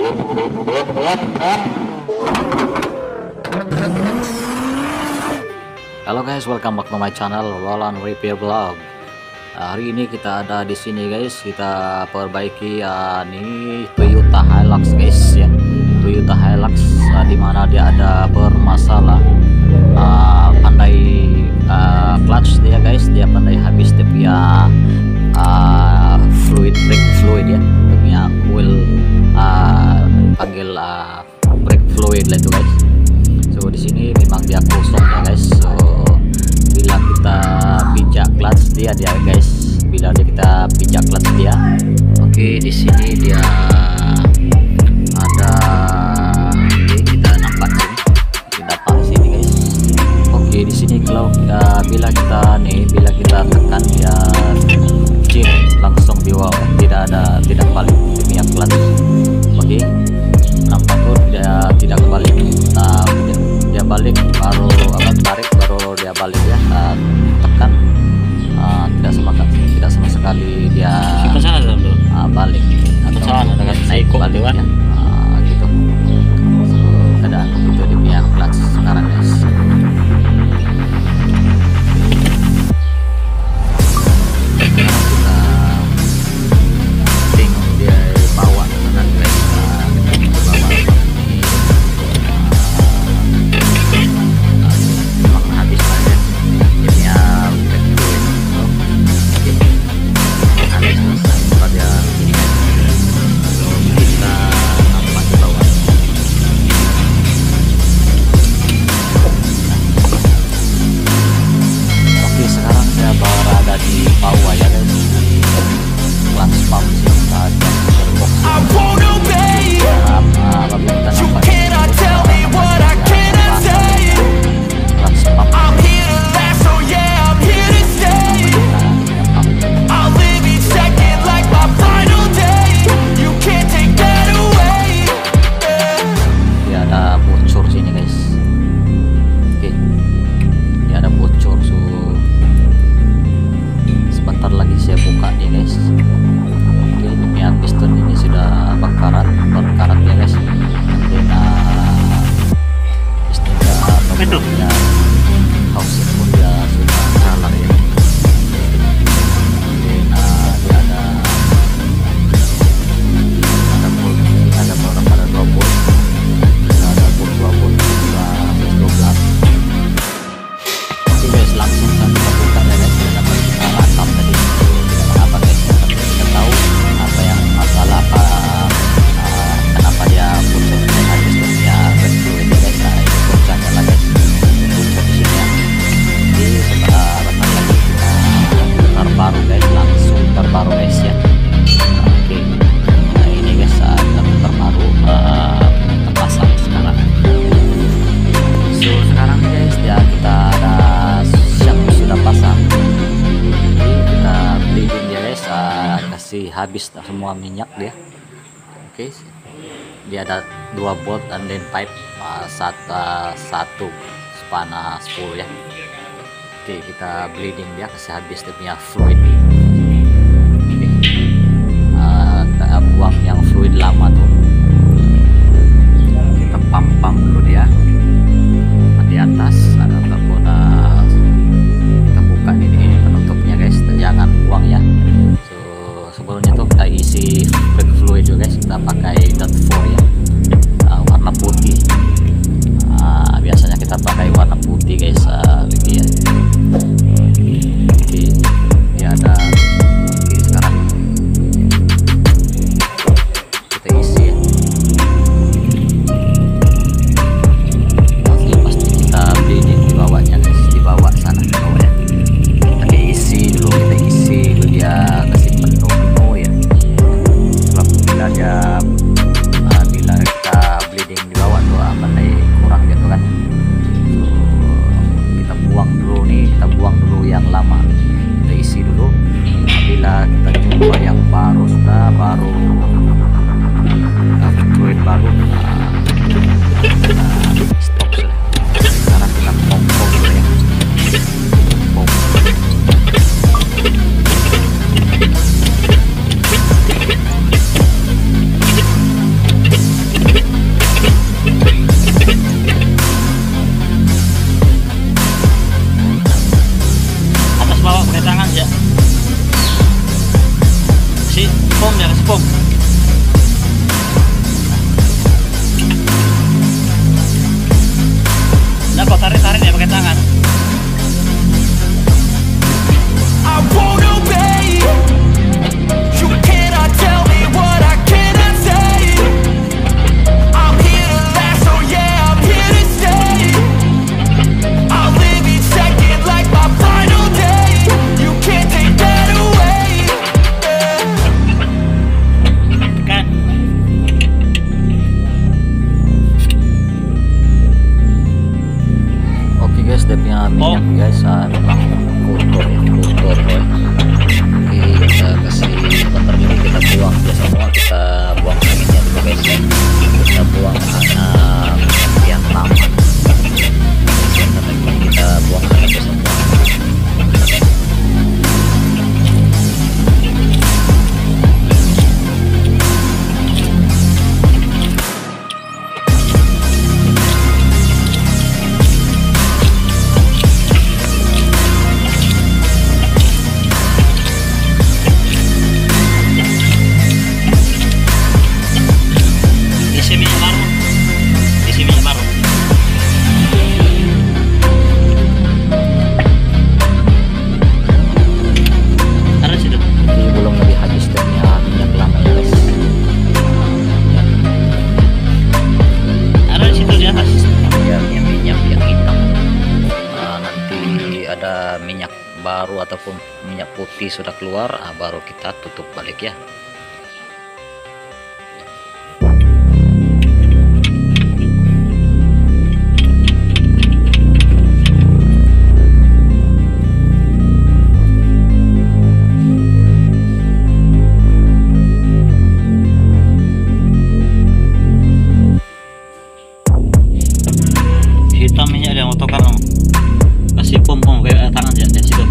Halo guys, welcome back to my channel Roland Repair Vlog. Hari ini kita ada di sini guys, kita perbaiki ini Toyota Hilux guys ya. Toyota Hilux dimana dia ada bermasalah pandai clutch dia guys, dia pandai habis dia punya brake fluid ya, dia punya oil panggil brake fluid lah itu guys. So di sini memang dia kosong ya guys. So bila kita pijak clutch dia guys, bila kita pijak clutch dia, oke, di sini dia ada, kita nampak sini, kita di sini guys. Oke, di sini kalau bila kita tekan dia chip langsung di bawah, tidak balik dia punya clutch. Oke, nampak tuh dia tidak balik. Nah, dia balik baru tarik baru dia balik ya. Tekan tidak sama sekali dia balik atau naik balik ya. Gitu. So, keadaan itu di pihak clutch sekarang guys. Habis semua minyak dia. Oke, dia ada 2 bolt dan then pipe satu spana 10 ya. Oke, kita bleeding dia, kasih habis dia punya fluid. Oke. Kita buang yang fluid lama tuh, kita pump dulu dia di atas ataupun kita buka ini penutupnya guys, jangan buang ya. Sebelumnya tuh kita isi brake fluid juga guys, kita pakai .4 ya, warna putih. Biasanya kita pakai warna putih guys, lagi ya. Oke, dia ada. Oke, sekarang kita isi ya. Nanti pasti kita bleeding di bawahnya guys, di bawah sana, di bawah ya. Kita isi dulu dia kasih penuh ya. Bila kita bleeding di bawah tuh pandai kurang gitu kan. So, kita buang dulu yang lama, kita isi dulu. Bila kita coba yang baru fluid baru, stop sudah. Sekarang kita pompa dulu ya. pom ya, kasih pom. Nah, kok tarik-tarik ya pakai tangan. I won't obey. You cannot tell me what I cannot say. I'm here to last, oh yeah, I'm here to stay. I'll live each second like my final day. You can't take that away. Tekan. Oke guys, dia punya minyak guys, memang kotor ya, kotor ya. Oke, kita kasih bentar dulu, kita buang dia semua, kita buang anginnya dulu guys ya. Kita buang yang lama. Kita buang anginnya semua. Isi minyak baru. Isi minyak baru. Taruh situ. Ini belum lebih habis punya minyak lama ya guys. Taruh di situ di atas. Ya, minyak yang hitam. Nanti ada minyak baru ataupun minyak putih sudah keluar, baru kita tutup balik ya. Hitam minyak yang otokan kamu. Kasih pom kayak tangan aja di situ.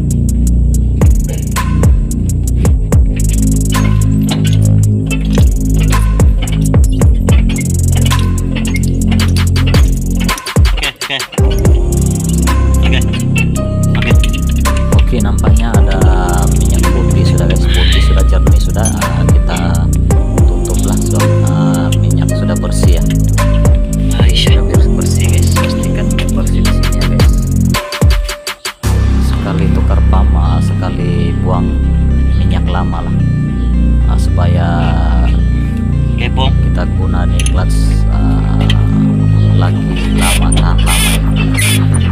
Oke. Oke, nampaknya ada minyak putih sudah guys, putih sudah jernih sudah. Kita tutuplah so, minyak sudah bersih ya. Sudah bersih guys, pastikan bersih di sini ya guys. Sekali tukar pam, sekali buang minyak lama lah, supaya Pom. kita guna nih clutch lagi lama, tahan lama ya.